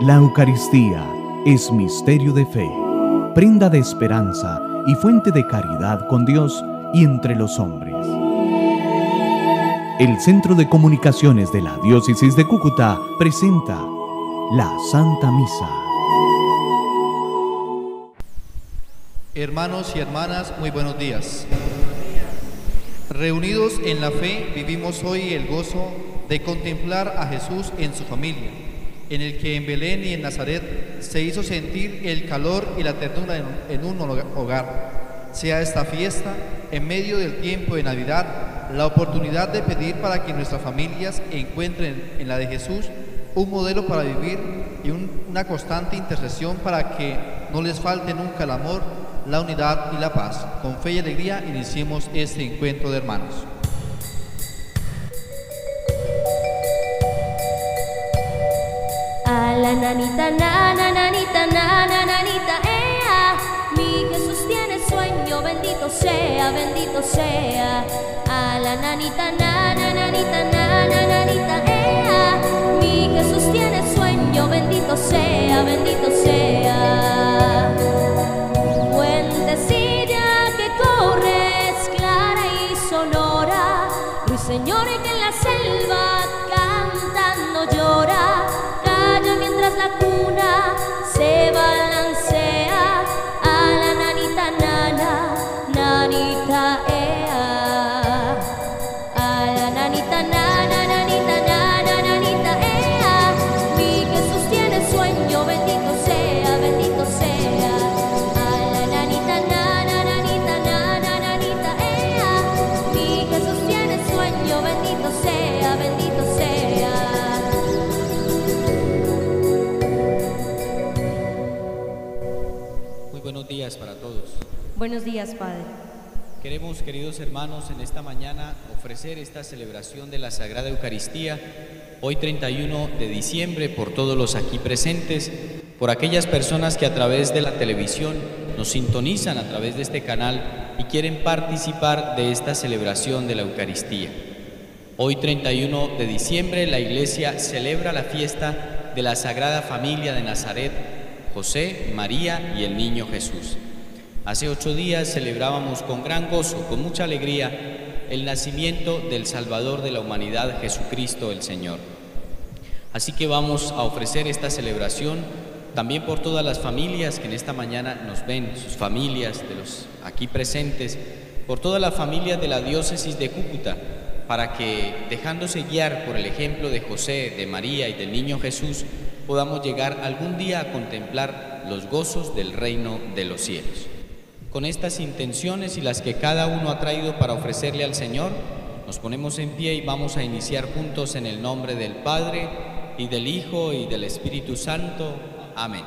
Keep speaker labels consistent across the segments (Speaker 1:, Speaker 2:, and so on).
Speaker 1: La Eucaristía es misterio de fe, prenda de esperanza y fuente de caridad con Dios y entre los hombres. El Centro de Comunicaciones de la Diócesis de Cúcuta presenta la Santa Misa.
Speaker 2: Hermanos y hermanas, muy buenos días. Reunidos en la fe, vivimos hoy el gozo de contemplar a Jesús en su familia, en el que en Belén y en Nazaret se hizo sentir el calor y la ternura en un hogar. Sea esta fiesta, en medio del tiempo de Navidad, la oportunidad de pedir para que nuestras familias encuentren en la de Jesús un modelo para vivir y una constante intercesión para que no les falte nunca el amor, la unidad y la paz. Con fe y alegría iniciemos este encuentro de hermanos.
Speaker 3: A la nanita, nana, nanita, nana, nanita, ea. Mi Jesús tiene sueño, bendito sea, bendito sea. A la nanita, nana, nanita, nana, nanita, ea. Mi Jesús tiene sueño, bendito sea, bendito sea. Fuentecilla que corre es clara y sonora, ruiseñor que en la selva cantando llora. Mientras la cuna se balancea, a la nanita, nana, nanita, ea. A la nanita, nana, nanita, nana, nanita, ea. Mi Jesús tiene sueño, bendito sea, bendito sea. A la nanita, nana, nanita, nana, nanita, ea. Mi Jesús tiene sueño, bendito sea, bendito sea.
Speaker 4: Buenos días para todos.
Speaker 3: Buenos días, Padre.
Speaker 4: Queremos, queridos hermanos, en esta mañana ofrecer esta celebración de la Sagrada Eucaristía, hoy 31 de diciembre, por todos los aquí presentes, por aquellas personas que a través de la televisión nos sintonizan a través de este canal y quieren participar de esta celebración de la Eucaristía. Hoy 31 de diciembre la Iglesia celebra la fiesta de la Sagrada Familia de Nazaret, José, María y el Niño Jesús. Hace 8 días celebrábamos con gran gozo, con mucha alegría, el nacimiento del Salvador de la humanidad, Jesucristo el Señor. Así que vamos a ofrecer esta celebración también por todas las familias que en esta mañana nos ven, sus familias, de los aquí presentes, por todas las familias de la Diócesis de Cúcuta, para que, dejándose guiar por el ejemplo de José, de María y del Niño Jesús, podamos llegar algún día a contemplar los gozos del reino de los cielos. Con estas intenciones y las que cada uno ha traído para ofrecerle al Señor, nos ponemos en pie y vamos a iniciar juntos en el nombre del Padre, y del Hijo, y del Espíritu Santo. Amén.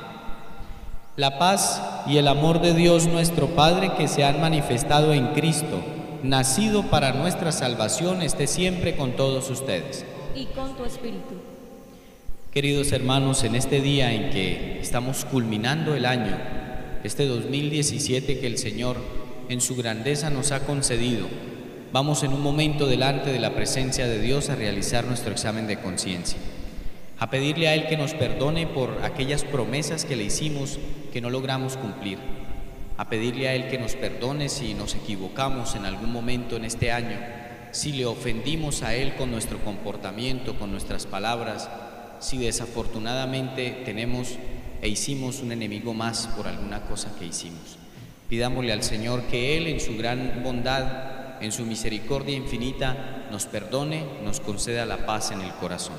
Speaker 4: La paz y el amor de Dios nuestro Padre, que se han manifestado en Cristo, nacido para nuestra salvación, esté siempre con todos ustedes.
Speaker 3: Y con tu espíritu.
Speaker 4: Queridos hermanos, en este día en que estamos culminando el año, este 2017 que el Señor en su grandeza nos ha concedido, vamos en un momento delante de la presencia de Dios a realizar nuestro examen de conciencia, a pedirle a Él que nos perdone por aquellas promesas que le hicimos que no logramos cumplir, a pedirle a Él que nos perdone si nos equivocamos en algún momento en este año, si le ofendimos a Él con nuestro comportamiento, con nuestras palabras, si desafortunadamente tenemos e hicimos un enemigo más por alguna cosa que hicimos. Pidámosle al Señor que Él, en su gran bondad, en su misericordia infinita, nos perdone, nos conceda la paz en el corazón.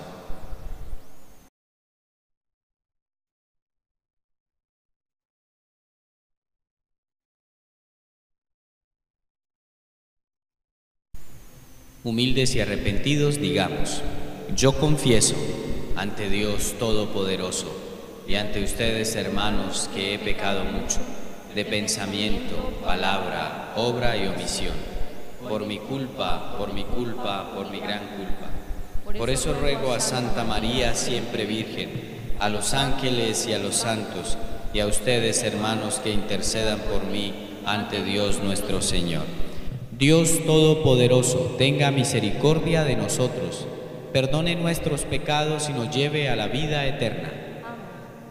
Speaker 4: Humildes y arrepentidos, digamos: yo confieso ante Dios Todopoderoso y ante ustedes, hermanos, que he pecado mucho, de pensamiento, palabra, obra y omisión, por mi culpa, por mi gran culpa. Por eso ruego a Santa María, siempre Virgen, a los ángeles y a los santos, y a ustedes, hermanos, que intercedan por mí ante Dios nuestro Señor. Dios Todopoderoso, tenga misericordia de nosotros, perdone nuestros pecados y nos lleve a la vida eterna.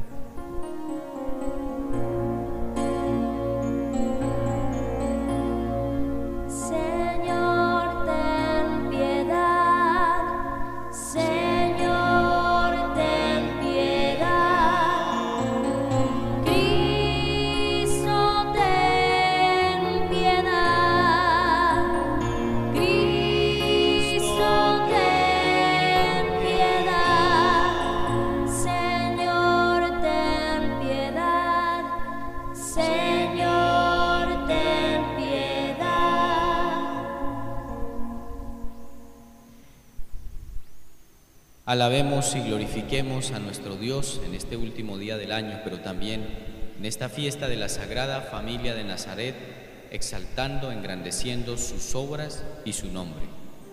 Speaker 4: Alabemos y glorifiquemos a nuestro Dios en este último día del año, pero también en esta fiesta de la Sagrada Familia de Nazaret, exaltando, engrandeciendo sus obras y su nombre.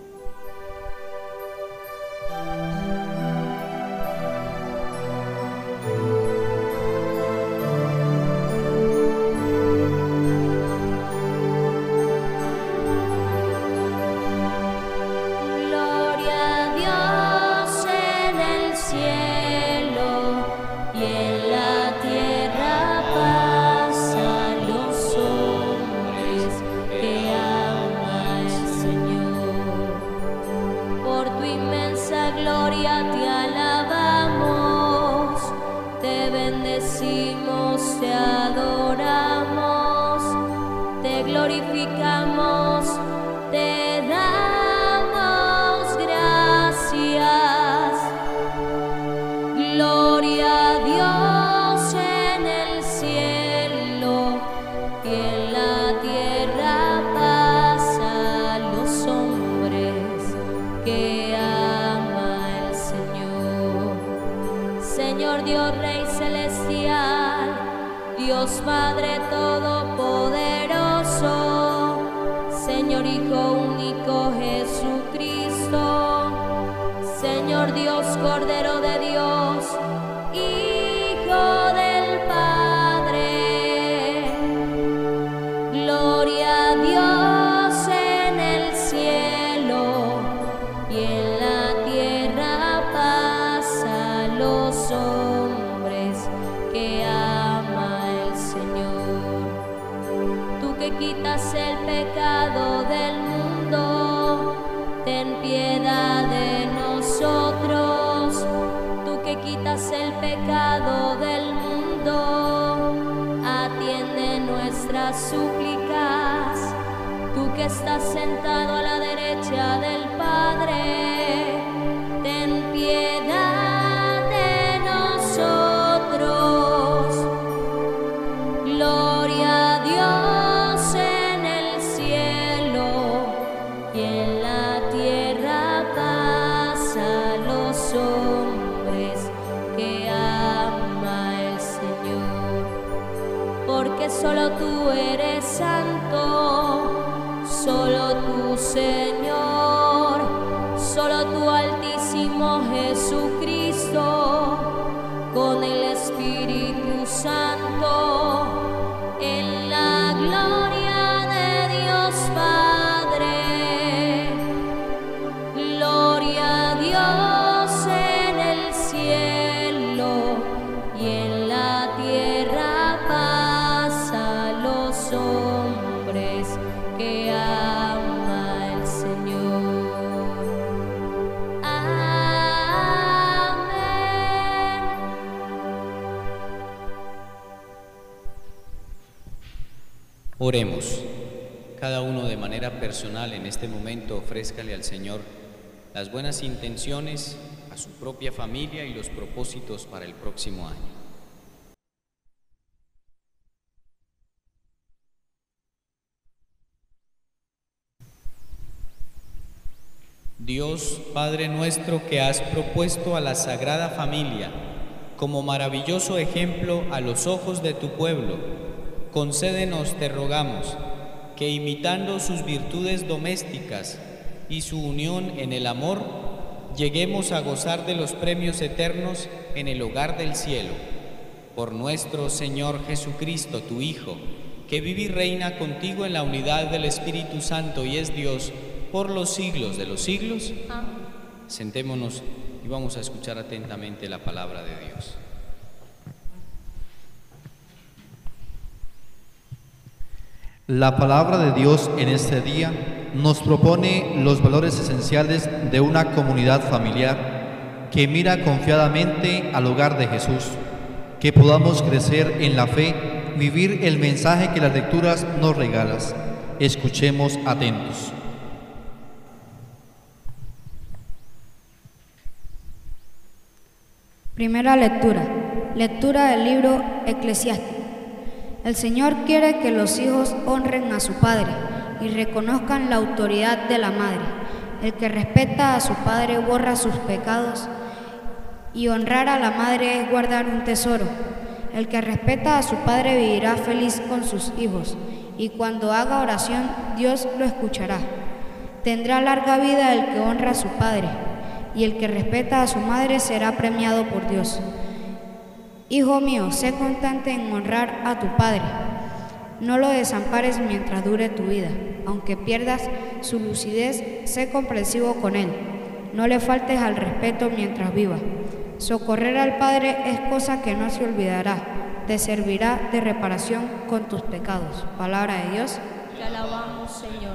Speaker 3: Dios Padre Todopoderoso, Señor Hijo único Jesucristo, Señor Dios Cordero de Dios, Hijo del Padre. Gloria a Dios en el cielo y en la tierra paz a los hombres que quitas el pecado del mundo, ten piedad de nosotros. Tú que quitas el pecado del mundo, atiende nuestras súplicas. Tú que estás sentado a la derecha del Padre, ten piedad de nosotros. Gloria a Dios solo tú eres santo, solo tú, Señor, solo tú, Altísimo Jesucristo, con el Espíritu Santo, en la gloria de Dios Padre. Gloria a Dios en el cielo y en la tierra paz a los hombres que ama el Señor. Amén.
Speaker 4: Oremos. Cada uno de manera personal en este momento ofrézcale al Señor las buenas intenciones, a su propia familia y los propósitos para el próximo año. Dios, Padre nuestro, que has propuesto a la Sagrada Familia como maravilloso ejemplo a los ojos de tu pueblo, concédenos, te rogamos, que imitando sus virtudes domésticas y su unión en el amor, lleguemos a gozar de los premios eternos en el hogar del cielo. Por nuestro Señor Jesucristo, tu Hijo, que vive y reina contigo en la unidad del Espíritu Santo y es Dios por los siglos de los siglos.
Speaker 3: Amén.
Speaker 4: Sentémonos y vamos a escuchar atentamente la palabra de Dios.
Speaker 2: La palabra de Dios en este día nos propone los valores esenciales de una comunidad familiar que mira confiadamente al hogar de Jesús, que podamos crecer en la fe, vivir el mensaje que las lecturas nos regalan. Escuchemos atentos.
Speaker 5: Primera lectura. Lectura del libro Eclesiástico. El Señor quiere que los hijos honren a su padre y reconozcan la autoridad de la madre. El que respeta a su padre borra sus pecados y honrar a la madre es guardar un tesoro. El que respeta a su padre vivirá feliz con sus hijos, y cuando haga oración, Dios lo escuchará. Tendrá larga vida el que honra a su padre, y el que respeta a su madre será premiado por Dios. Hijo mío, sé constante en honrar a tu padre. No lo desampares mientras dure tu vida. Aunque pierdas su lucidez, sé comprensivo con él. No le faltes al respeto mientras viva. Socorrer al Padre es cosa que no se olvidará. Te servirá de reparación con tus pecados. Palabra de Dios.
Speaker 3: Te alabamos, Señor.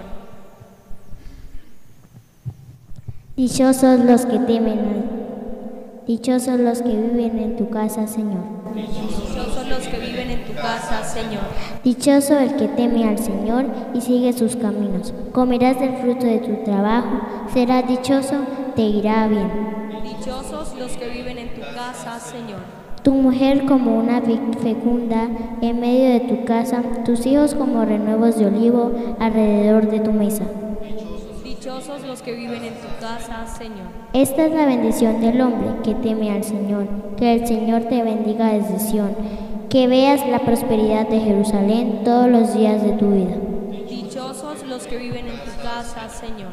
Speaker 6: Dichosos los que temen, dichosos los que viven en tu casa, Señor.
Speaker 3: Dichosos los que viven en tu casa, Señor.
Speaker 6: Dichoso el que teme al Señor y sigue sus caminos. Comerás del fruto de tu trabajo, serás dichoso, te irá bien.
Speaker 3: Dichosos los que viven en tu casa, Señor.
Speaker 6: Tu mujer como una vid fecunda en medio de tu casa, tus hijos como renuevos de olivo alrededor de tu mesa.
Speaker 3: Dichosos los que viven en tu casa, Señor.
Speaker 6: Esta es la bendición del hombre que teme al Señor. Que el Señor te bendiga desde Sión. Que veas la prosperidad de Jerusalén todos los días de tu vida.
Speaker 3: Dichosos los que viven en tu casa, Señor.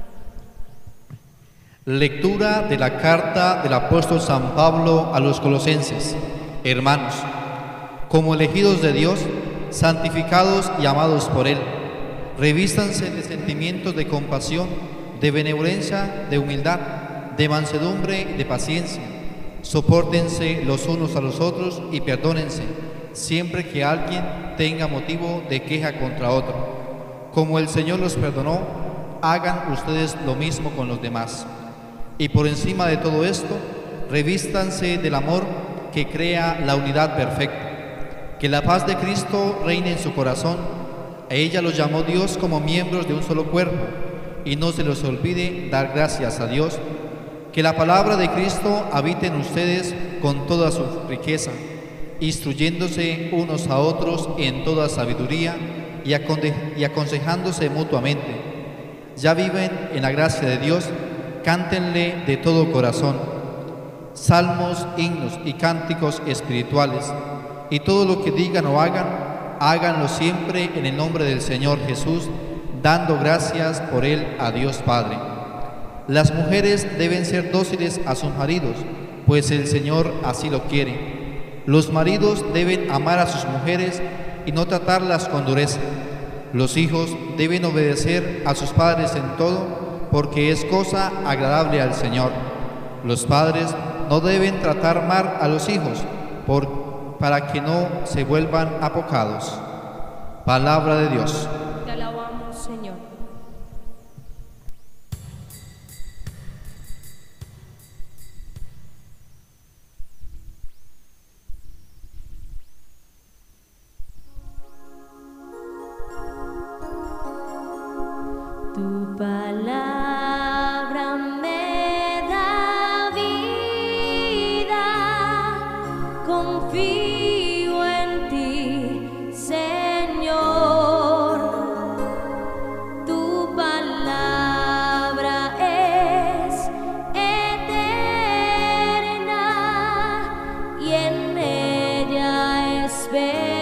Speaker 2: Lectura de la carta del apóstol San Pablo a los Colosenses. Hermanos, como elegidos de Dios, santificados y amados por Él, revístanse de sentimientos de compasión, de benevolencia, de humildad, de mansedumbre y de paciencia. Sopórtense los unos a los otros y perdónense siempre que alguien tenga motivo de queja contra otro. Como el Señor los perdonó, hagan ustedes lo mismo con los demás. Y por encima de todo esto, revístanse del amor que crea la unidad perfecta. Que la paz de Cristo reine en su corazón. A ella los llamó Dios como miembros de un solo cuerpo, y no se les olvide dar gracias a Dios. Que la palabra de Cristo habite en ustedes con toda su riqueza, instruyéndose unos a otros en toda sabiduría y aconsejándose mutuamente. Ya viven en la gracia de Dios, cántenle de todo corazón, salmos, himnos y cánticos espirituales, y todo lo que digan o hagan, háganlo siempre en el nombre del Señor Jesús, dando gracias por Él a Dios Padre. Las mujeres deben ser dóciles a sus maridos, pues el Señor así lo quiere. Los maridos deben amar a sus mujeres y no tratarlas con dureza. Los hijos deben obedecer a sus padres en todo, porque es cosa agradable al Señor. Los padres no deben tratar mal a los hijos, para que no se vuelvan apocados. Palabra de Dios.
Speaker 3: Te alabamos, Señor. Tu palabra me da vida, confío en ti, Señor. Tu palabra es eterna y en ella esperaré.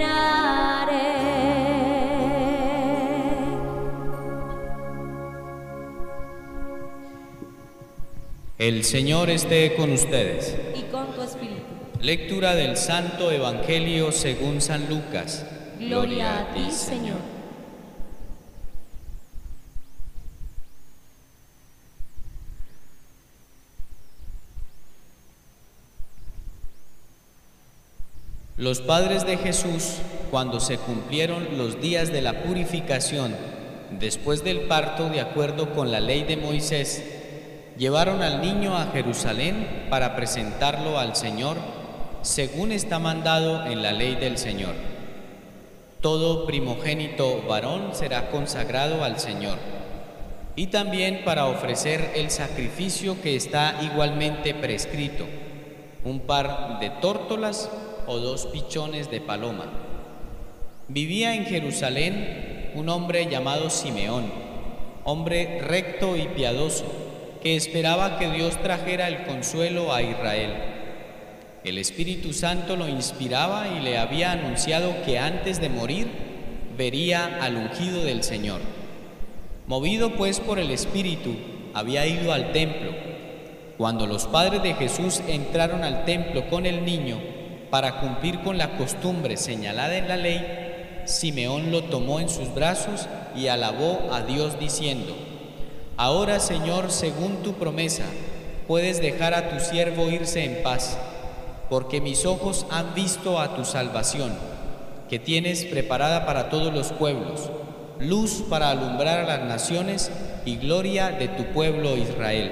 Speaker 4: El Señor esté con ustedes.
Speaker 3: Y con tu espíritu.
Speaker 4: Lectura del Santo Evangelio según San Lucas.
Speaker 3: Gloria a ti, Señor.
Speaker 4: Los padres de Jesús, cuando se cumplieron los días de la purificación, después del parto de acuerdo con la ley de Moisés, llevaron al niño a Jerusalén para presentarlo al Señor, según está mandado en la ley del Señor. Todo primogénito varón será consagrado al Señor, y también para ofrecer el sacrificio que está igualmente prescrito, un par de tórtolas o 2 pichones de paloma. Vivía en Jerusalén un hombre llamado Simeón, hombre recto y piadoso, que esperaba que Dios trajera el consuelo a Israel. El Espíritu Santo lo inspiraba y le había anunciado que antes de morir vería al ungido del Señor. Movido pues por el Espíritu, había ido al templo. Cuando los padres de Jesús entraron al templo con el niño para cumplir con la costumbre señalada en la ley, Simeón lo tomó en sus brazos y alabó a Dios diciendo: Ahora, Señor, según tu promesa, puedes dejar a tu siervo irse en paz, porque mis ojos han visto a tu salvación, que tienes preparada para todos los pueblos, luz para alumbrar a las naciones y gloria de tu pueblo Israel.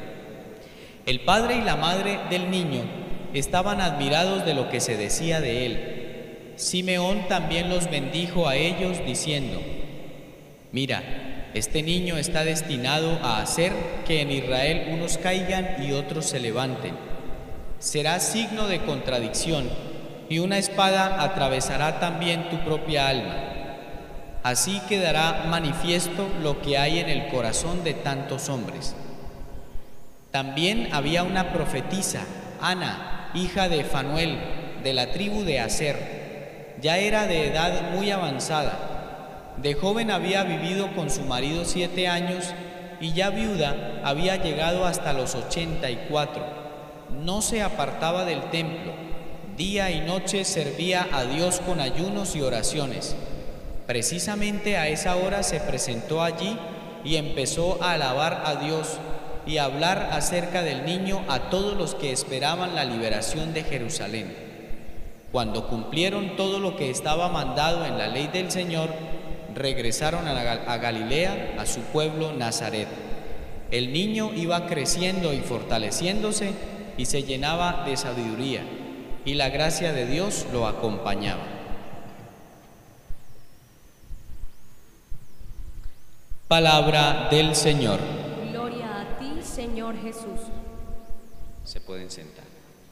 Speaker 4: El padre y la madre del niño estaban admirados de lo que se decía de él. Simeón también los bendijo a ellos diciendo: Mira, este niño está destinado a hacer que en Israel unos caigan y otros se levanten. Será signo de contradicción, y una espada atravesará también tu propia alma. Así quedará manifiesto lo que hay en el corazón de tantos hombres. También había una profetisa, Ana, hija de Fanuel, de la tribu de Aser. Ya era de edad muy avanzada. De joven había vivido con su marido 7 años y ya viuda había llegado hasta los 84. No se apartaba del templo. Día y noche servía a Dios con ayunos y oraciones. Precisamente a esa hora se presentó allí y empezó a alabar a Dios y a hablar acerca del niño a todos los que esperaban la liberación de Jerusalén. Cuando cumplieron todo lo que estaba mandado en la ley del Señor, regresaron a Galilea, a su pueblo Nazaret. El niño iba creciendo y fortaleciéndose y se llenaba de sabiduría, y la gracia de Dios lo acompañaba. Palabra del Señor.
Speaker 3: Gloria a ti, Señor Jesús.
Speaker 4: Se pueden sentar.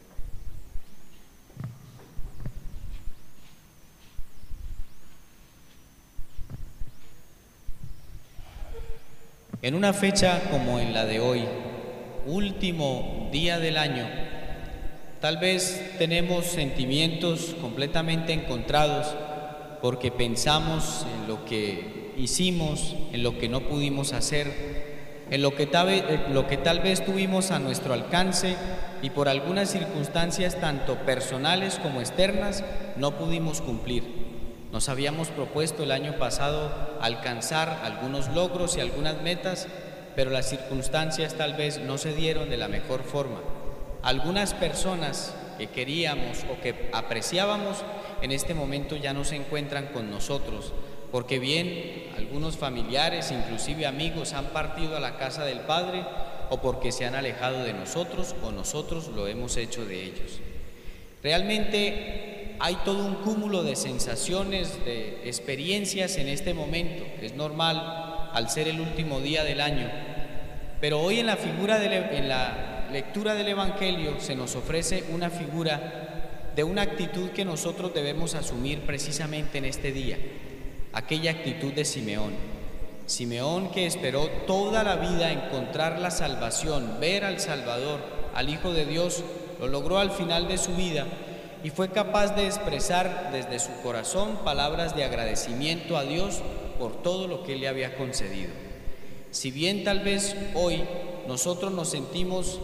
Speaker 4: En una fecha como en la de hoy, último día del año, tal vez tenemos sentimientos completamente encontrados porque pensamos en lo que hicimos, en lo que no pudimos hacer, en lo que tal vez tuvimos a nuestro alcance y por algunas circunstancias tanto personales como externas no pudimos cumplir. Nos habíamos propuesto el año pasado alcanzar algunos logros y algunas metas, pero las circunstancias tal vez no se dieron de la mejor forma. Algunas personas que queríamos o que apreciábamos en este momento ya no se encuentran con nosotros, porque bien algunos familiares, inclusive amigos, han partido a la casa del Padre, o porque se han alejado de nosotros o nosotros lo hemos hecho de ellos. Realmente hay todo un cúmulo de sensaciones, de experiencias en este momento. Es normal al ser el último día del año, pero hoy en la lectura del Evangelio se nos ofrece una figura de una actitud que nosotros debemos asumir precisamente en este día, aquella actitud de Simeón. Simeón, que esperó toda la vida encontrar la salvación, ver al Salvador, al Hijo de Dios, lo logró al final de su vida y fue capaz de expresar desde su corazón palabras de agradecimiento a Dios por todo lo que Él le había concedido. Si bien tal vez hoy nosotros nos sentimos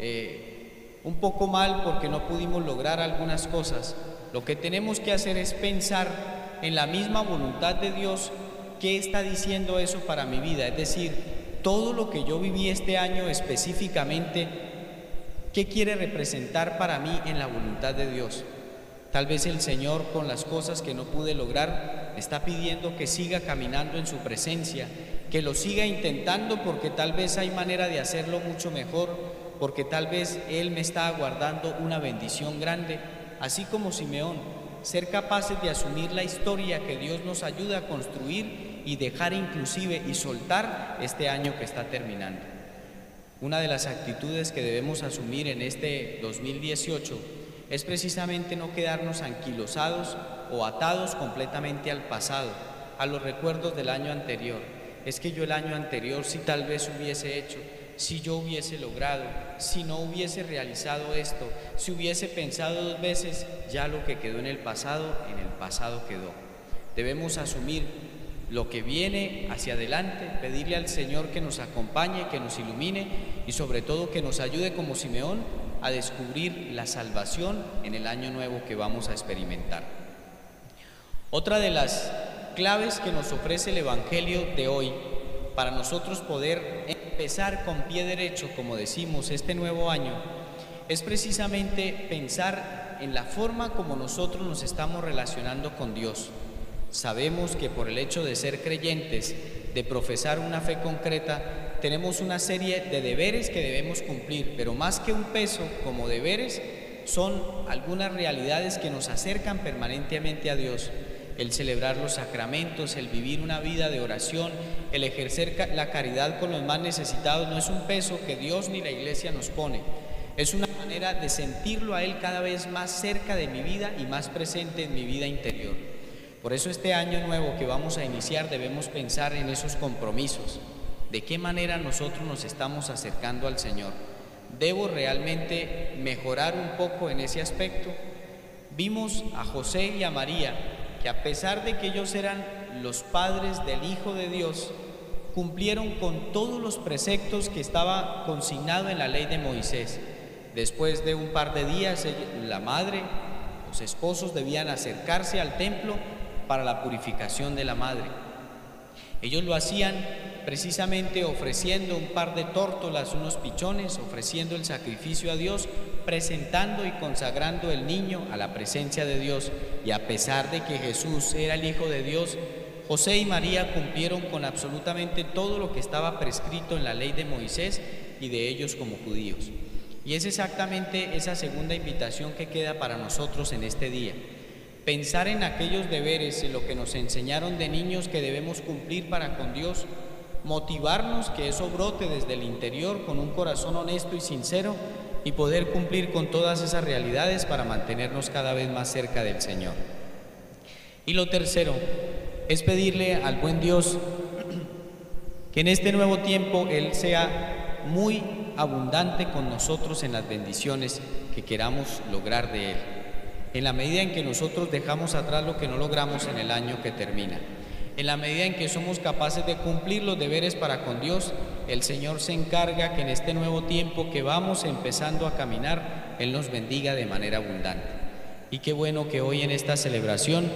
Speaker 4: un poco mal porque no pudimos lograr algunas cosas, lo que tenemos que hacer es pensar en la misma voluntad de Dios. ¿Qué está diciendo eso para mi vida? Es decir, todo lo que yo viví este año específicamente, ¿qué quiere representar para mí en la voluntad de Dios? Tal vez el Señor, con las cosas que no pude lograr, me está pidiendo que siga caminando en su presencia, que lo siga intentando, porque tal vez hay manera de hacerlo mucho mejor, porque tal vez Él me está aguardando una bendición grande, así como Simeón, ser capaces de asumir la historia que Dios nos ayuda a construir y dejar inclusive y soltar este año que está terminando. Una de las actitudes que debemos asumir en este 2018 es precisamente no quedarnos anquilosados o atados completamente al pasado, a los recuerdos del año anterior. Es que yo el año anterior sí tal vez hubiese hecho, si yo hubiese logrado, si no hubiese realizado esto, si hubiese pensado 2 veces, ya lo que quedó en el pasado quedó. Debemos asumir lo que viene hacia adelante, pedirle al Señor que nos acompañe, que nos ilumine y sobre todo que nos ayude como Simeón a descubrir la salvación en el año nuevo que vamos a experimentar. Otra de las claves que nos ofrece el Evangelio de hoy para nosotros poder empezar con pie derecho, como decimos, este nuevo año, es precisamente pensar en la forma como nosotros nos estamos relacionando con Dios. Sabemos que por el hecho de ser creyentes, de profesar una fe concreta, tenemos una serie de deberes que debemos cumplir, pero más que un peso como deberes, son algunas realidades que nos acercan permanentemente a Dios. El celebrar los sacramentos, el vivir una vida de oración, el ejercer la caridad con los más necesitados no es un peso que Dios ni la Iglesia nos pone. Es una manera de sentirlo a Él cada vez más cerca de mi vida y más presente en mi vida interior. Por eso este año nuevo que vamos a iniciar debemos pensar en esos compromisos. ¿De qué manera nosotros nos estamos acercando al Señor? ¿Debo realmente mejorar un poco en ese aspecto? Vimos a José y a María, que a pesar de que ellos eran los padres del Hijo de Dios, cumplieron con todos los preceptos que estaba consignado en la ley de Moisés. Después de un par de días, la madre, los esposos debían acercarse al templo para la purificación de la madre. Ellos lo hacían precisamente ofreciendo un par de tórtolas, unos pichones, ofreciendo el sacrificio a Dios, presentando y consagrando el niño a la presencia de Dios. Y a pesar de que Jesús era el Hijo de Dios, José y María cumplieron con absolutamente todo lo que estaba prescrito en la ley de Moisés y de ellos como judíos. Y es exactamente esa segunda invitación que queda para nosotros en este día. Pensar en aquellos deberes, en lo que nos enseñaron de niños que debemos cumplir para con Dios, motivarnos que eso brote desde el interior con un corazón honesto y sincero y poder cumplir con todas esas realidades para mantenernos cada vez más cerca del Señor. Y lo tercero es pedirle al buen Dios que en este nuevo tiempo Él sea muy abundante con nosotros en las bendiciones que queramos lograr de Él, en la medida en que nosotros dejamos atrás lo que no logramos en el año que termina. En la medida en que somos capaces de cumplir los deberes para con Dios, el Señor se encarga que en este nuevo tiempo que vamos empezando a caminar, Él nos bendiga de manera abundante. Y qué bueno que hoy en esta celebración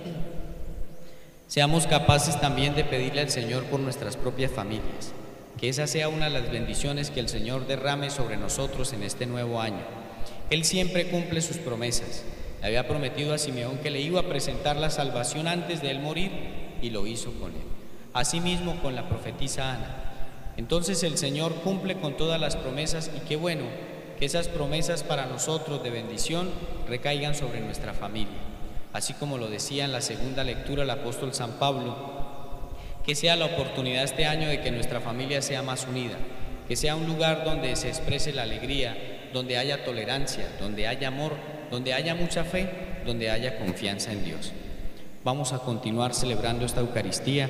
Speaker 4: seamos capaces también de pedirle al Señor por nuestras propias familias, que esa sea una de las bendiciones que el Señor derrame sobre nosotros en este nuevo año. Él siempre cumple sus promesas. Le había prometido a Simeón que le iba a presentar la salvación antes de él morir, y lo hizo con él. Asimismo con la profetisa Ana. Entonces el Señor cumple con todas las promesas, y qué bueno que esas promesas para nosotros de bendición recaigan sobre nuestra familia. Así como lo decía en la segunda lectura el apóstol San Pablo, que sea la oportunidad este año de que nuestra familia sea más unida, que sea un lugar donde se exprese la alegría, donde haya tolerancia, donde haya amor, donde haya mucha fe, donde haya confianza en Dios. Vamos a continuar celebrando esta Eucaristía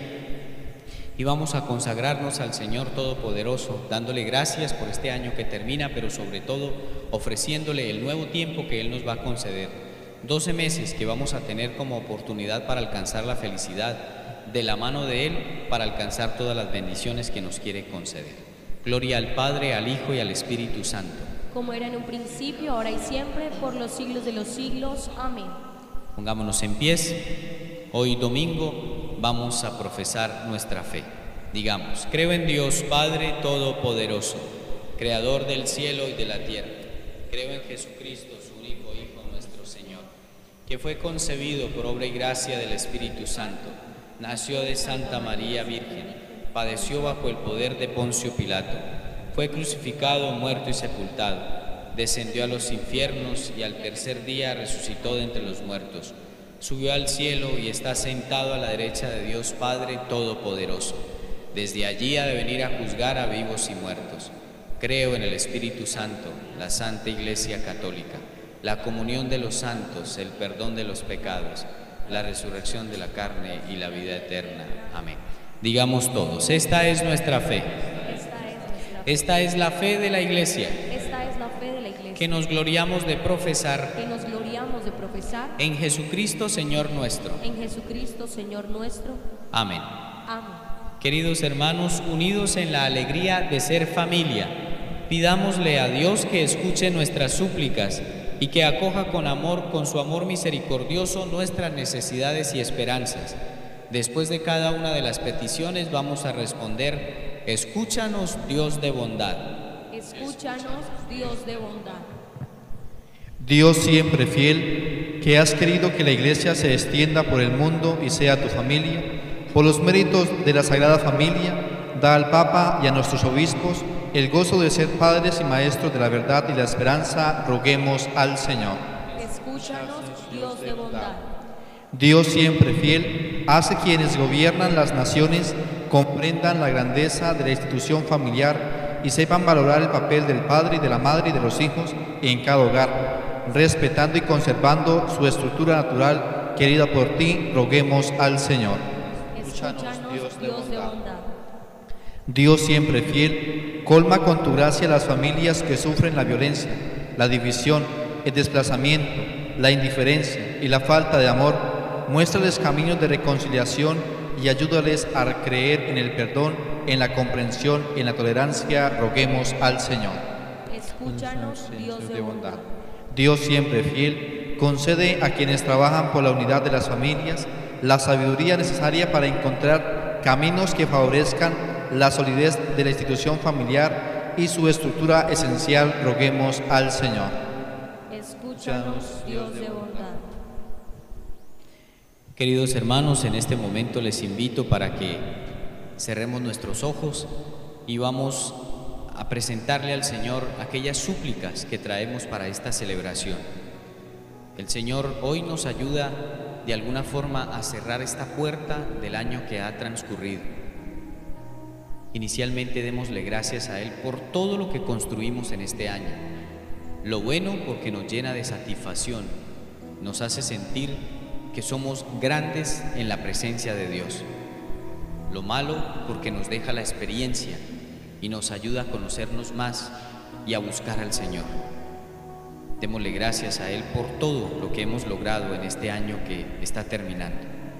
Speaker 4: y vamos a consagrarnos al Señor Todopoderoso, dándole gracias por este año que termina, pero sobre todo ofreciéndole el nuevo tiempo que Él nos va a conceder. 12 meses que vamos a tener como oportunidad para alcanzar la felicidad, de la mano de Él, para alcanzar todas las bendiciones que nos quiere conceder. Gloria al Padre, al Hijo y al Espíritu Santo.
Speaker 3: Como era en un principio, ahora y siempre, por los siglos de los siglos. Amén.
Speaker 4: Pongámonos en pies. Hoy domingo vamos a profesar nuestra fe. Digamos: creo en Dios Padre Todopoderoso, Creador del cielo y de la tierra. Creo en Jesucristo, su único Hijo, nuestro Señor, que fue concebido por obra y gracia del Espíritu Santo, nació de Santa María Virgen, padeció bajo el poder de Poncio Pilato, fue crucificado, muerto y sepultado, descendió a los infiernos y al tercer día resucitó de entre los muertos, subió al cielo y está sentado a la derecha de Dios Padre Todopoderoso. Desde allí ha de venir a juzgar a vivos y muertos. Creo en el Espíritu Santo, la Santa Iglesia Católica, la comunión de los santos, el perdón de los pecados, la resurrección de la carne y la vida eterna. Amén. Digamos todos: esta es nuestra fe. Esta es la fe de la Iglesia,
Speaker 7: Esta es la fe de la Iglesia,
Speaker 4: que nos gloriamos de profesar
Speaker 7: que nos gloriamos de profesar
Speaker 4: en Jesucristo, Señor nuestro.
Speaker 7: en Jesucristo, Señor nuestro.
Speaker 4: Amén.
Speaker 7: Amén.
Speaker 4: Queridos hermanos, unidos en la alegría de ser familia, pidámosle a Dios que escuche nuestras súplicas y que acoja con su amor misericordioso nuestras necesidades y esperanzas. Después de cada una de las peticiones vamos a responder: escúchanos, Dios de bondad.
Speaker 7: Escúchanos, Dios de bondad.
Speaker 2: Dios siempre fiel, que has querido que la Iglesia se extienda por el mundo y sea tu familia, por los méritos de la Sagrada Familia, da al Papa y a nuestros obispos el gozo de ser padres y maestros de la verdad y la esperanza. Roguemos al Señor.
Speaker 7: Escúchanos, Dios de bondad.
Speaker 2: Dios siempre fiel, hace quienes gobiernan las naciones comprendan la grandeza de la institución familiar y sepan valorar el papel del padre y de la madre y de los hijos en cada hogar, respetando y conservando su estructura natural querida por ti. Roguemos al Señor.
Speaker 7: Escúchanos, Dios de bondad.
Speaker 2: Dios siempre fiel, colma con tu gracia las familias que sufren la violencia, la división, el desplazamiento, la indiferencia y la falta de amor. Muéstrales caminos de reconciliación y ayúdales a creer en el perdón, en la comprensión, en la tolerancia. Roguemos al Señor.
Speaker 7: Escúchanos, Dios de bondad.
Speaker 2: Dios siempre fiel, concede a quienes trabajan por la unidad de las familias la sabiduría necesaria para encontrar caminos que favorezcan la solidez de la institución familiar y su estructura esencial. Roguemos al Señor.
Speaker 7: Escúchanos, Dios de bondad.
Speaker 4: Queridos hermanos, en este momento les invito para que cerremos nuestros ojos y vamos a presentarle al Señor aquellas súplicas que traemos para esta celebración. El Señor hoy nos ayuda de alguna forma a cerrar esta puerta del año que ha transcurrido. Inicialmente démosle gracias a Él por todo lo que construimos en este año. Lo bueno porque nos llena de satisfacción, nos hace sentir que somos grandes en la presencia de Dios. Lo malo porque nos deja la experiencia y nos ayuda a conocernos más y a buscar al Señor. Démosle gracias a Él por todo lo que hemos logrado en este año que está terminando.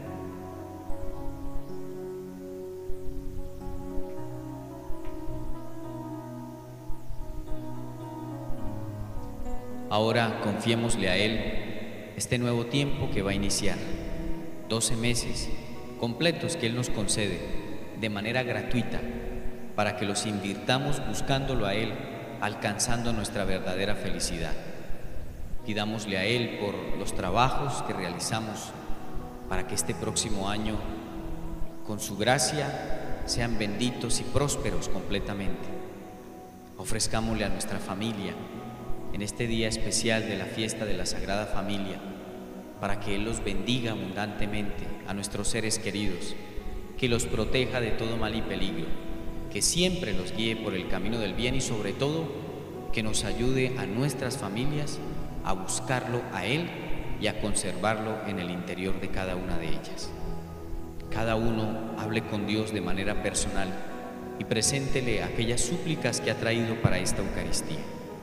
Speaker 4: Ahora confiémosle a Él este nuevo tiempo que va a iniciar, 12 meses completos que Él nos concede de manera gratuita para que los invirtamos buscándolo a Él, alcanzando nuestra verdadera felicidad. Pidámosle a Él por los trabajos que realizamos para que este próximo año, con su gracia, sean benditos y prósperos completamente. Ofrezcámosle a nuestra familia en este día especial de la fiesta de la Sagrada Familia, para que Él los bendiga abundantemente, a nuestros seres queridos, que los proteja de todo mal y peligro, que siempre los guíe por el camino del bien y sobre todo, que nos ayude a nuestras familias a buscarlo a Él y a conservarlo en el interior de cada una de ellas. Cada uno hable con Dios de manera personal y preséntele aquellas súplicas que ha traído para esta Eucaristía.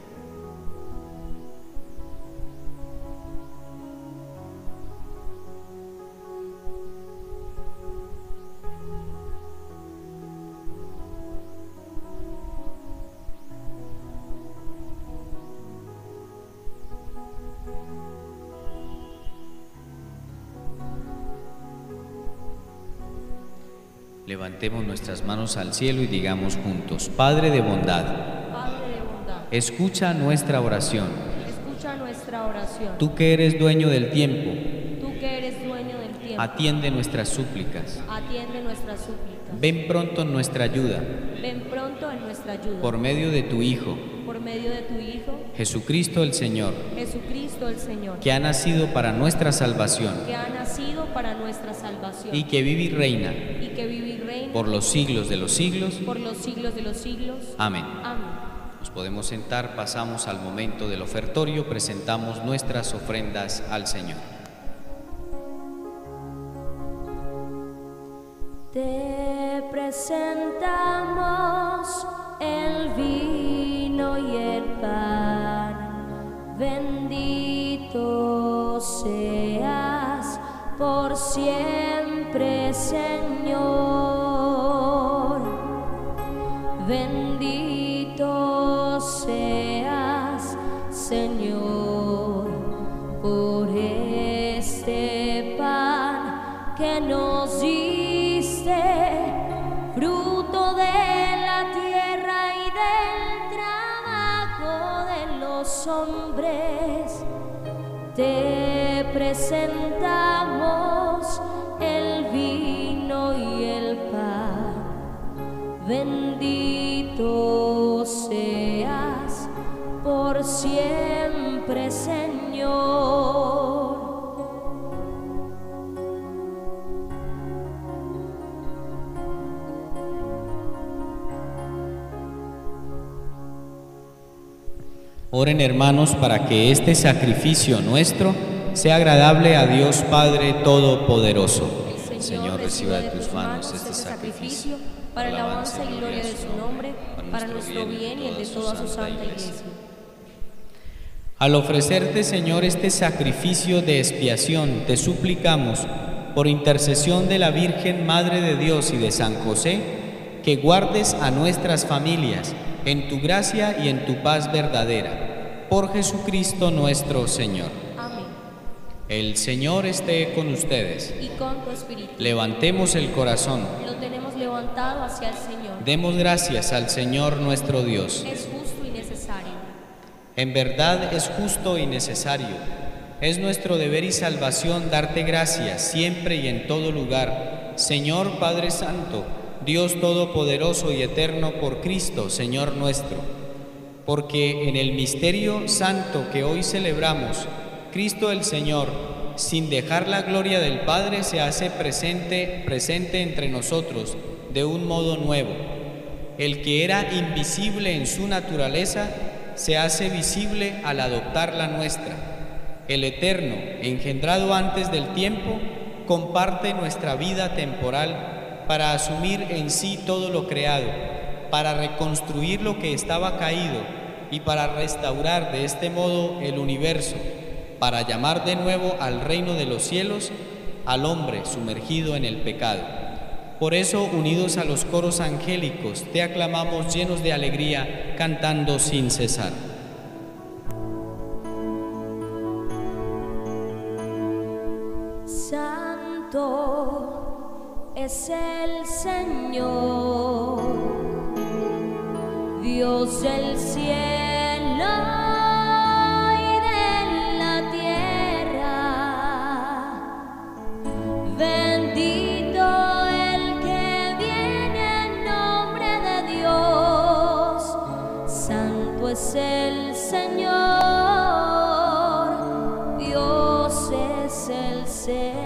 Speaker 4: Levantemos nuestras manos al cielo y digamos juntos: Padre de bondad, escucha nuestra oración.
Speaker 7: Escucha nuestra oración.
Speaker 4: Tú que eres dueño del tiempo,
Speaker 7: Tú que eres dueño del tiempo,
Speaker 4: atiende nuestras súplicas.
Speaker 7: atiende nuestras súplicas.
Speaker 4: Ven pronto en nuestra ayuda,
Speaker 7: Ven pronto en nuestra ayuda.
Speaker 4: por medio de tu Hijo,
Speaker 7: Por medio de tu Hijo,
Speaker 4: Jesucristo el Señor,
Speaker 7: Jesucristo el Señor,
Speaker 4: que ha nacido para nuestra salvación
Speaker 7: que ha nacido para nuestra salvación
Speaker 4: y que vive y reina
Speaker 7: y que vive y reina
Speaker 4: por los siglos de los siglos.
Speaker 7: por los siglos de los siglos.
Speaker 4: Amén.
Speaker 7: Amén.
Speaker 4: Nos podemos sentar, pasamos al momento del ofertorio, presentamos nuestras ofrendas al Señor.
Speaker 3: Te presentamos el vino y el pan. Bendito seas por siempre, Señor. Bendito seas, Señor, por este pan que nos diste, fruto de la tierra y del trabajo de los hombres. Te presentamos el vino y el pan. Bendito seas por siempre, Señor.
Speaker 4: Oren, hermanos, para que este sacrificio nuestro sea agradable a Dios Padre Todopoderoso.
Speaker 3: El Señor reciba de tus manos este sacrificio para la alabanza y gloria de su nombre, para nuestro bien y el de toda su santa Iglesia.
Speaker 4: Al ofrecerte, Señor, este sacrificio de expiación, te suplicamos, por intercesión de la Virgen Madre de Dios y de San José, que guardes a nuestras familias en tu gracia y en tu paz verdadera. Por Jesucristo nuestro Señor.
Speaker 3: Amén.
Speaker 4: El Señor esté con ustedes.
Speaker 3: Y con tu espíritu.
Speaker 4: Levantemos el corazón.
Speaker 3: Lo tenemos levantado hacia el Señor.
Speaker 4: Demos gracias al Señor nuestro Dios.
Speaker 3: Es justo y necesario.
Speaker 4: En verdad es justo y necesario. Es nuestro deber y salvación darte gracias siempre y en todo lugar, Señor Padre Santo, Dios Todopoderoso y Eterno, por Cristo, Señor nuestro. Porque en el misterio santo que hoy celebramos, Cristo el Señor, sin dejar la gloria del Padre, se hace presente entre nosotros de un modo nuevo. El que era invisible en su naturaleza, se hace visible al adoptar la nuestra. El Eterno, engendrado antes del tiempo, comparte nuestra vida temporal para asumir en sí todo lo creado, para reconstruir lo que estaba caído y para restaurar de este modo el universo, para llamar de nuevo al reino de los cielos al hombre sumergido en el pecado. Por eso, unidos a los coros angélicos, te aclamamos llenos de alegría, cantando sin cesar.
Speaker 3: Santo es el Señor, Dios del cielo y de la tierra. Bendito el que viene en nombre de Dios. Santo es el Señor, Dios es el Señor.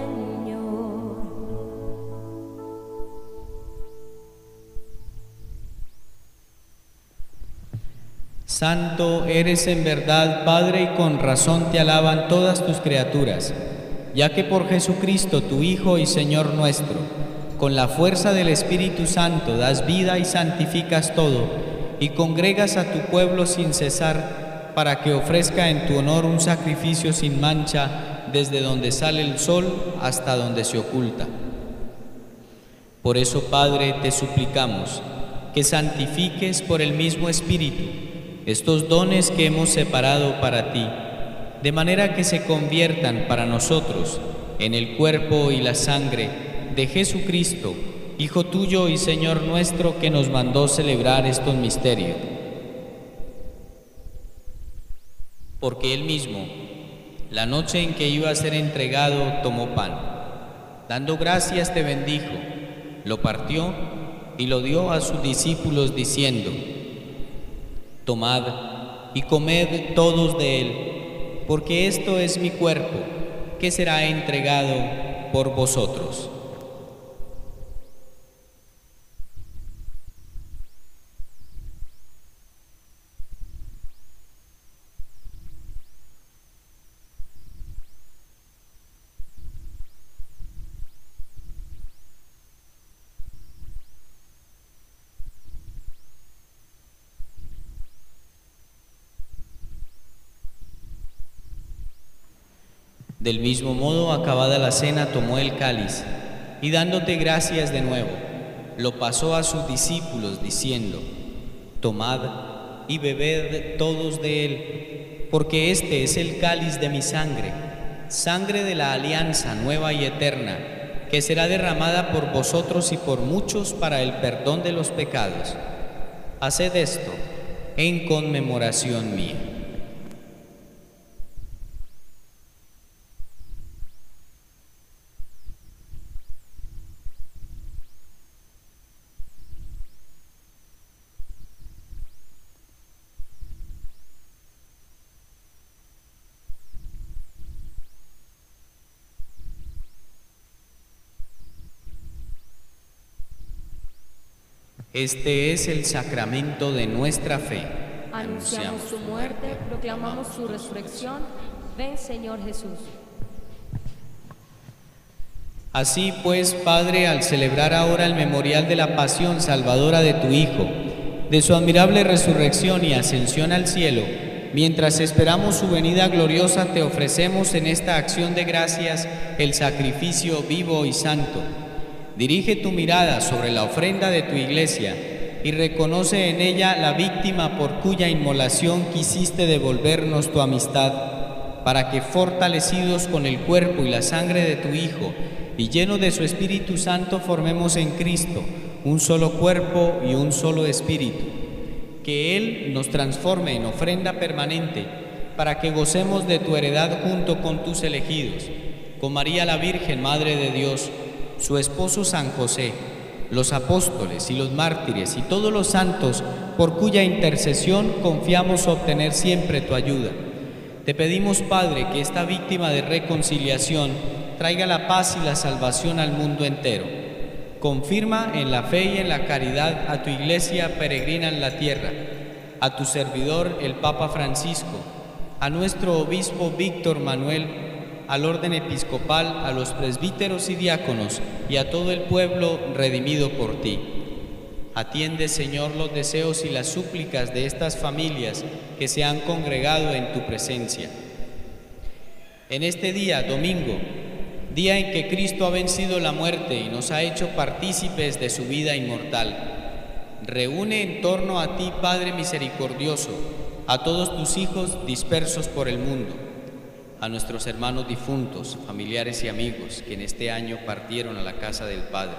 Speaker 4: Santo eres en verdad, Padre, y con razón te alaban todas tus criaturas, ya que por Jesucristo, tu Hijo y Señor nuestro, con la fuerza del Espíritu Santo das vida y santificas todo, y congregas a tu pueblo sin cesar, para que ofrezca en tu honor un sacrificio sin mancha, desde donde sale el sol hasta donde se oculta. Por eso, Padre, te suplicamos que santifiques por el mismo Espíritu estos dones que hemos separado para ti, de manera que se conviertan para nosotros en el cuerpo y la sangre de Jesucristo, Hijo tuyo y Señor nuestro, que nos mandó celebrar estos misterios. Porque Él mismo, la noche en que iba a ser entregado, tomó pan. Dando gracias te bendijo, lo partió y lo dio a sus discípulos diciendo: Tomad y comed todos de él, porque esto es mi cuerpo, que será entregado por vosotros. Del mismo modo, acabada la cena, tomó el cáliz y dándote gracias de nuevo, lo pasó a sus discípulos diciendo: Tomad y bebed todos de él, porque este es el cáliz de mi sangre, sangre de la alianza nueva y eterna, que será derramada por vosotros y por muchos para el perdón de los pecados. Haced esto en conmemoración mía. Este es el sacramento de nuestra fe.
Speaker 7: Anunciamos su muerte, proclamamos su resurrección. Ven, Señor Jesús.
Speaker 4: Así pues, Padre, al celebrar ahora el memorial de la pasión salvadora de tu Hijo, de su admirable resurrección y ascensión al cielo, mientras esperamos su venida gloriosa, te ofrecemos en esta acción de gracias el sacrificio vivo y santo. Dirige tu mirada sobre la ofrenda de tu Iglesia y reconoce en ella la víctima por cuya inmolación quisiste devolvernos tu amistad, para que, fortalecidos con el cuerpo y la sangre de tu Hijo y lleno de su Espíritu Santo, formemos en Cristo un solo cuerpo y un solo espíritu. Que Él nos transforme en ofrenda permanente, para que gocemos de tu heredad junto con tus elegidos, con María la Virgen, Madre de Dios, su esposo San José, los apóstoles y los mártires y todos los santos, por cuya intercesión confiamos obtener siempre tu ayuda. Te pedimos, Padre, que esta víctima de reconciliación traiga la paz y la salvación al mundo entero. Confirma en la fe y en la caridad a tu Iglesia peregrina en la tierra, a tu servidor el Papa Francisco, a nuestro obispo Víctor Manuel, al orden episcopal, a los presbíteros y diáconos y a todo el pueblo redimido por ti. Atiende, Señor, los deseos y las súplicas de estas familias que se han congregado en tu presencia. En este día, domingo, día en que Cristo ha vencido la muerte y nos ha hecho partícipes de su vida inmortal, reúne en torno a ti, Padre misericordioso, a todos tus hijos dispersos por el mundo, a nuestros hermanos difuntos, familiares y amigos que en este año partieron a la casa del Padre.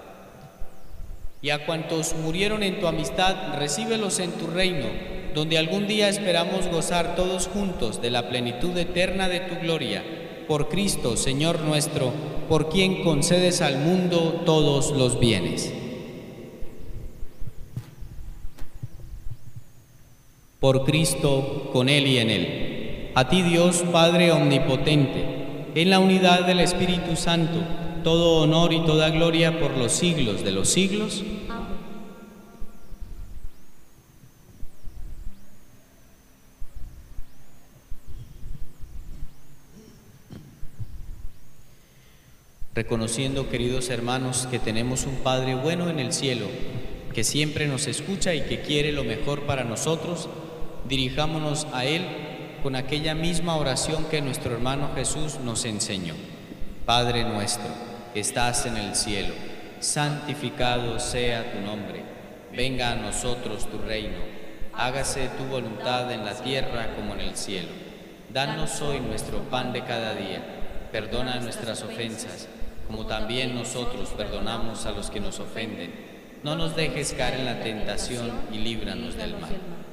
Speaker 4: Y a cuantos murieron en tu amistad, recíbelos en tu reino, donde algún día esperamos gozar todos juntos de la plenitud eterna de tu gloria. Por Cristo, Señor nuestro, por quien concedes al mundo todos los bienes. Por Cristo, con Él y en Él. A ti, Dios Padre omnipotente, en la unidad del Espíritu Santo, todo honor y toda gloria por los siglos de los siglos.
Speaker 7: Amén.
Speaker 4: Reconociendo, queridos hermanos, que tenemos un Padre bueno en el cielo, que siempre nos escucha y que quiere lo mejor para nosotros, dirijámonos a Él con aquella misma oración que nuestro hermano Jesús nos enseñó. Padre nuestro, que estás en el cielo, santificado sea tu nombre. Venga a nosotros tu reino. Hágase tu voluntad en la tierra como en el cielo. Danos hoy nuestro pan de cada día. Perdona nuestras ofensas, como también nosotros perdonamos a los que nos ofenden. No nos dejes caer en la tentación y líbranos del mal.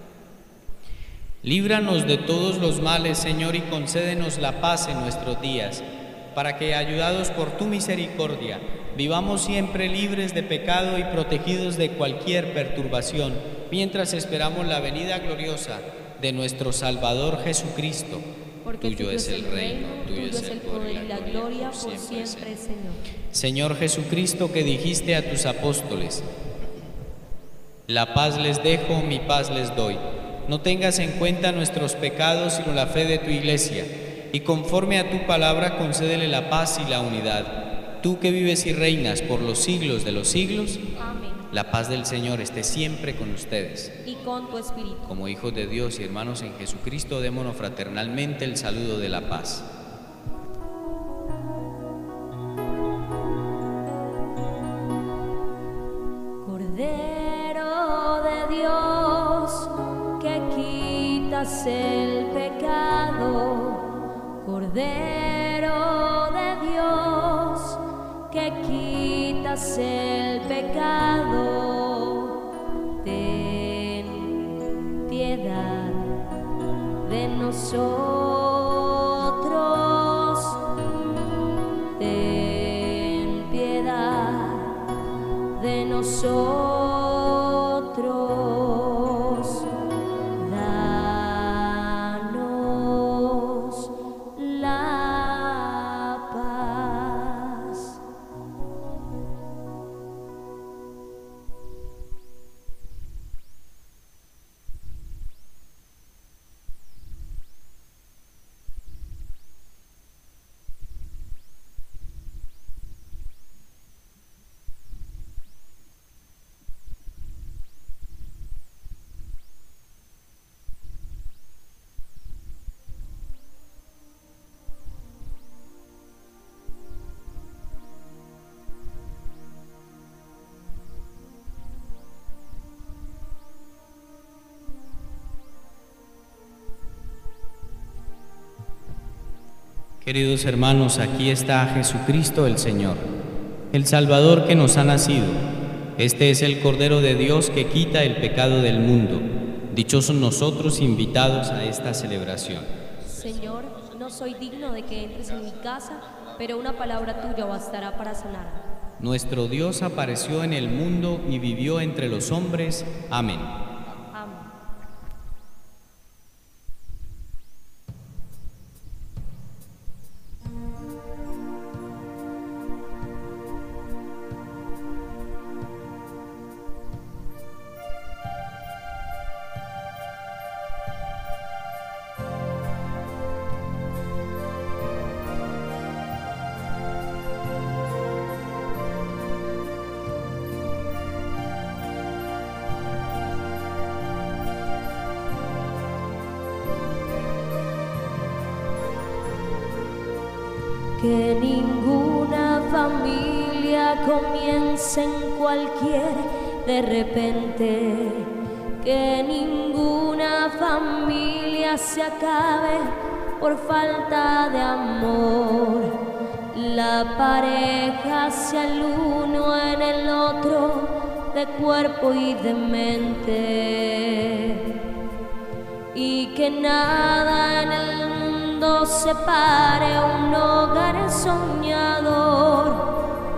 Speaker 4: Líbranos de todos los males, Señor, y concédenos la paz en nuestros días, para que, ayudados por tu misericordia, vivamos siempre libres de pecado y protegidos de cualquier perturbación, mientras esperamos la venida gloriosa de nuestro Salvador Jesucristo.
Speaker 7: Porque
Speaker 4: tuyo es el reino,
Speaker 7: tuyo es el poder y la gloria por siempre, Señor.
Speaker 4: Señor Jesucristo, que dijiste a tus apóstoles: la paz les dejo, mi paz les doy. No tengas en cuenta nuestros pecados, sino la fe de tu Iglesia, y conforme a tu palabra concédele la paz y la unidad. Tú que vives y reinas por los siglos de los siglos,
Speaker 7: Amén.
Speaker 4: la paz del Señor esté siempre con ustedes.
Speaker 7: Y con tu espíritu.
Speaker 4: Como hijos de Dios y hermanos en Jesucristo, démonos fraternalmente el saludo de la paz.
Speaker 3: quitas el pecado, Cordero de Dios, que quitas el pecado, ten piedad de nosotros, ten piedad de nosotros. Danos la paz.
Speaker 4: Queridos hermanos, aquí está Jesucristo el Señor, el Salvador que nos ha nacido. Este es el Cordero de Dios que quita el pecado del mundo. Dichosos nosotros invitados a esta celebración.
Speaker 7: Señor, no soy digno de que entres en mi casa, pero una palabra tuya bastará para sanar.
Speaker 4: Nuestro Dios apareció en el mundo y vivió entre los hombres. Amén.
Speaker 7: Amén.
Speaker 3: Que ninguna familia comience en cualquier de repente, que ninguna familia se acabe por falta de amor. La pareja sea el uno en el otro, de cuerpo y de mente, y que nada en el mundo separe un hogar soñador.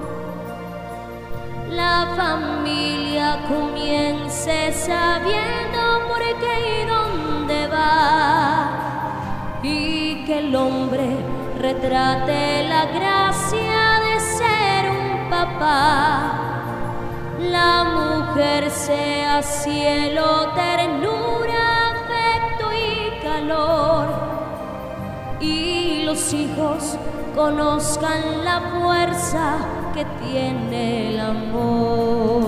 Speaker 3: La familia comience sabiendo por qué y dónde va, y que el hombre retrate la gracia de ser un papá. La mujer sea cielo, ternura, afecto y calor, y los hijos conozcan la fuerza que tiene el amor.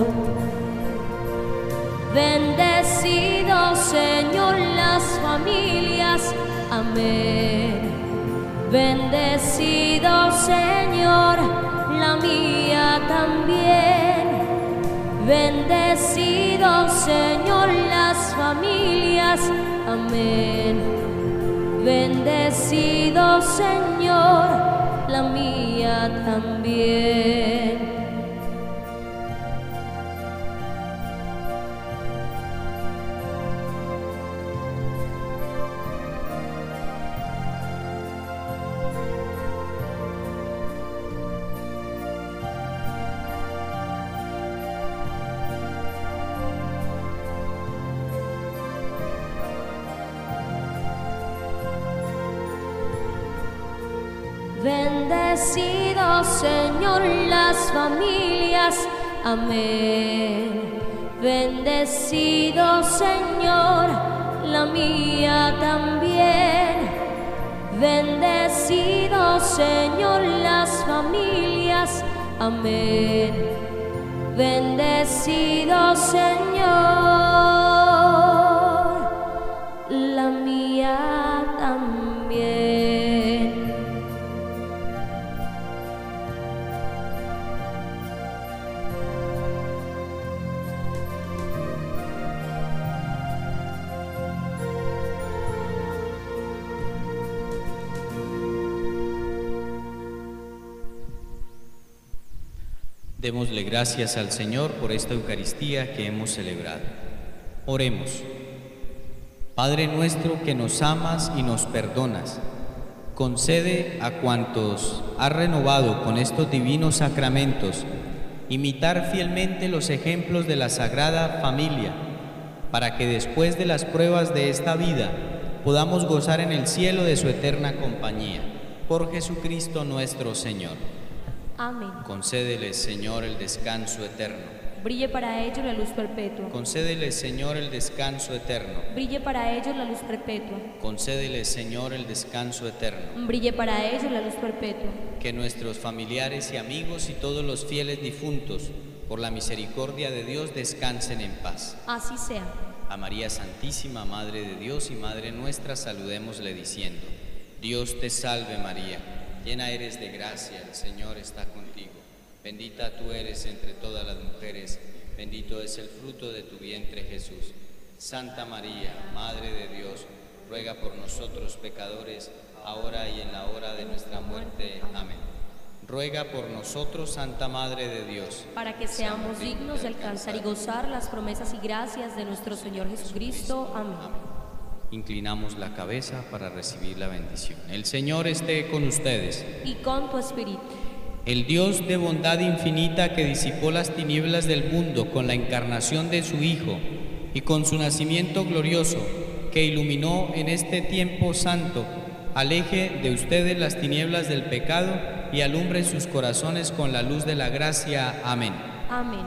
Speaker 3: Bendecido, Señor, las familias, amén. Bendecido, Señor, la mía también. Bendecido, Señor, las familias, amén. Bendecido, Señor, la mía también. Bendecido, Señor, las familias, amén. Bendecido, Señor, la mía también. Bendecido, Señor, las familias, amén. Bendecido, Señor, la mía también.
Speaker 4: Démosle gracias al Señor por esta Eucaristía que hemos celebrado. Oremos. Padre nuestro que nos amas y nos perdonas, concede a cuantos has renovado con estos divinos sacramentos imitar fielmente los ejemplos de la Sagrada Familia, para que después de las pruebas de esta vida podamos gozar en el cielo de su eterna compañía. Por Jesucristo nuestro Señor.
Speaker 7: Amén.
Speaker 4: Concédeles, Señor, el descanso eterno.
Speaker 7: Brille para ellos la luz perpetua.
Speaker 4: Concédeles, Señor, el descanso eterno.
Speaker 7: Brille para ellos la luz perpetua.
Speaker 4: Concédeles, Señor, el descanso eterno.
Speaker 7: Brille para ellos la luz perpetua.
Speaker 4: Que nuestros familiares y amigos y todos los fieles difuntos, por la misericordia de Dios, descansen en paz.
Speaker 7: Así sea.
Speaker 4: A María Santísima, Madre de Dios y Madre nuestra, saludémosle diciendo: Dios te salve María, llena eres de gracia, el Señor está contigo. Bendita tú eres entre todas las mujeres, bendito es el fruto de tu vientre Jesús. Santa María, Madre de Dios, ruega por nosotros pecadores, ahora y en la hora de nuestra muerte. Amén. Ruega por nosotros, Santa Madre de Dios,
Speaker 7: para que seamos dignos de alcanzar y gozar las promesas y gracias de nuestro Señor Jesucristo. Amén.
Speaker 4: Inclinamos la cabeza para recibir la bendición. El Señor esté con ustedes.
Speaker 7: Y con tu espíritu.
Speaker 4: El Dios de bondad infinita, que disipó las tinieblas del mundo con la encarnación de su Hijo y con su nacimiento glorioso, que iluminó en este tiempo santo, aleje de ustedes las tinieblas del pecado y alumbre sus corazones con la luz de la gracia. Amén.
Speaker 7: Amén.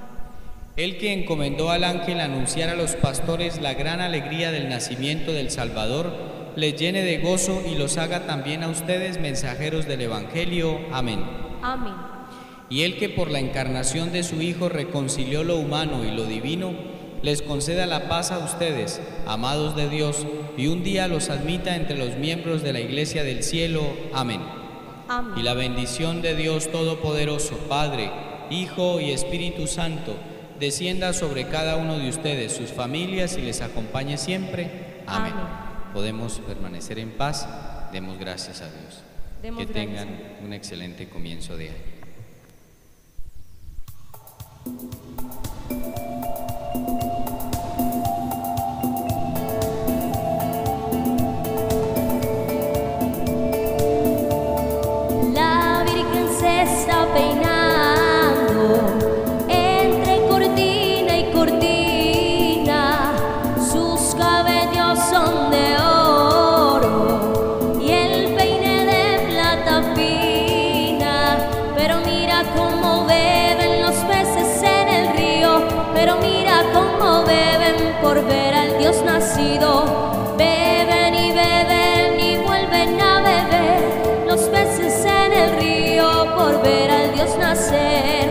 Speaker 4: El que encomendó al ángel anunciar a los pastores la gran alegría del nacimiento del Salvador, les llene de gozo y los haga también a ustedes mensajeros del Evangelio. Amén.
Speaker 7: Amén.
Speaker 4: Y el que por la encarnación de su Hijo reconcilió lo humano y lo divino, les conceda la paz a ustedes, amados de Dios, y un día los admita entre los miembros de la Iglesia del cielo. Amén.
Speaker 7: Amén.
Speaker 4: Y la bendición de Dios Todopoderoso, Padre, Hijo y Espíritu Santo, descienda sobre cada uno de ustedes, sus familias, y les acompañe siempre. Amén. Podemos permanecer en paz. Demos gracias a Dios. Que tengan un excelente comienzo de año.
Speaker 3: La Virgen se está peinando entre cortina y cortina, sus cabellos son de oro y el peine de plata fina, pero mira cómo beben los peces en el río, pero mira cómo beben por ver al Dios nacido, beben y beben y vuelven a beber los peces en el río por ver al Dios nacer.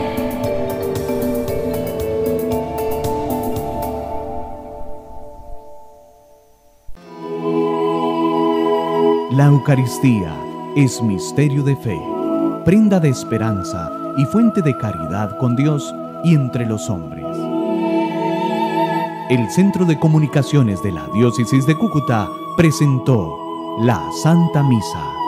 Speaker 1: La Eucaristía es misterio de fe, prenda de esperanza y fuente de caridad con Dios y entre los hombres. El Centro de Comunicaciones de la Diócesis de Cúcuta presentó la Santa Misa.